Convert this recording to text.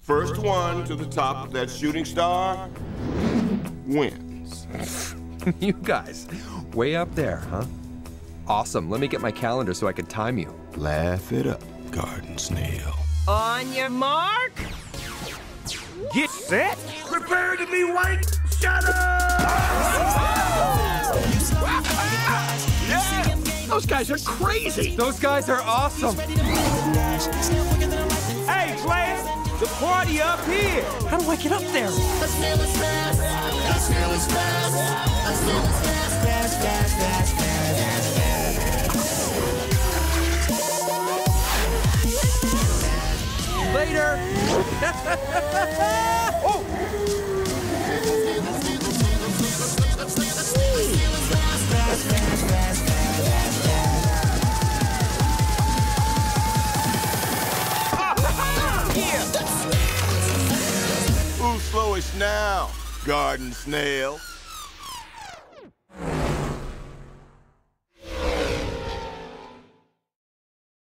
First one to the top of that shooting star wins. You guys, way up there, huh? Awesome. Let me get my calendar so I can time you. Laugh it up, garden snail. On your mark. Get set. Prepare to be white. Shut up! Yeah! Those guys are crazy! Those guys are awesome! Hey, players! The party up here! How do I get up there? Later! Oh! Who's slowest now, garden snail?